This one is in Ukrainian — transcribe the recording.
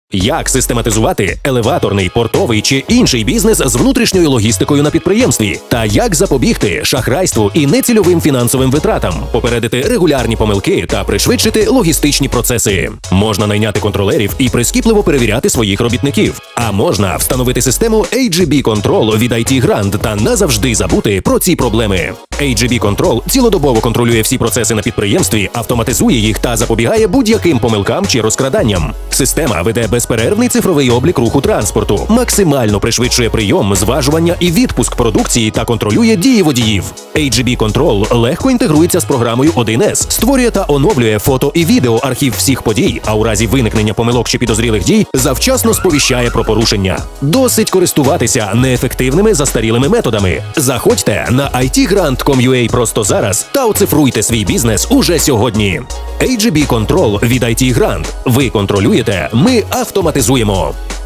Як систематизувати елеваторний, портовий чи інший бізнес з внутрішньою логістикою на підприємстві? Та як запобігти шахрайству і нецільовим фінансовим витратам, попередити регулярні помилки та пришвидшити логістичні процеси? Можна найняти контролерів і прискіпливо перевіряти своїх робітників. А можна встановити систему AGB Control від IT Grant та назавжди забути про ці проблеми. AGB Control цілодобово контролює всі процеси на підприємстві, автоматизує їх та запобігає будь-яким помилкам чи розкраданням. Система веде безперервний цифровий облік руху транспорту, максимально пришвидшує прийом, зважування і відпуск продукції та контролює дії водіїв. AGB Control легко інтегрується з програмою 1С, створює та оновлює фото і відео архів всіх подій, а у разі виникнення помилок чи підозрілих дій завчасно сповіщає про порушення. Досить користуватися неефективними застарілими методами. Заходьте на itgrant.com.ua просто зараз та оцифруйте свій бізнес уже сьогодні. AGB Control від IT Grant. Ви контролюєте, ми автоматизуємо.